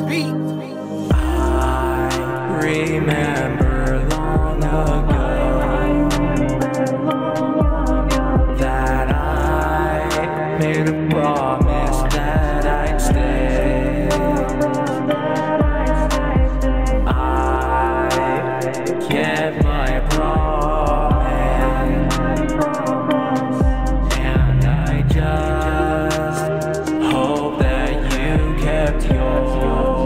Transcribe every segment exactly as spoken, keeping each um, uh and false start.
I remember long ago that I made a promise that I'd stay. I kept my promise, and I just hope that you kept yours.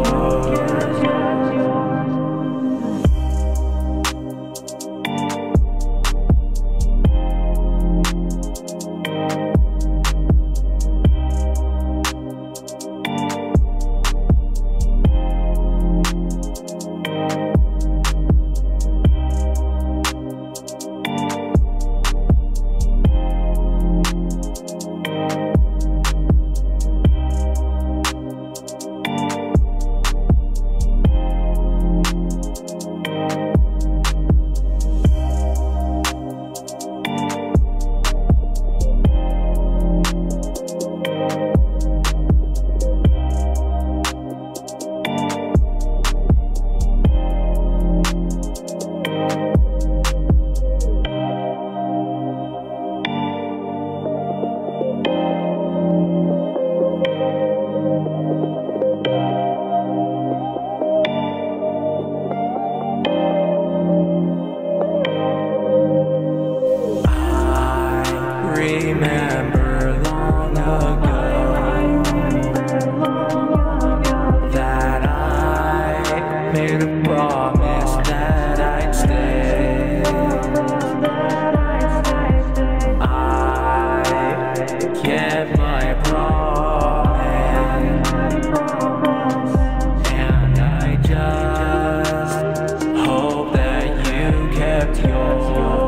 Remember long ago that I made a promise that I'd stay. I kept my promise, and I just hope that you kept yours.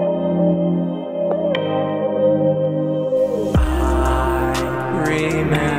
Man.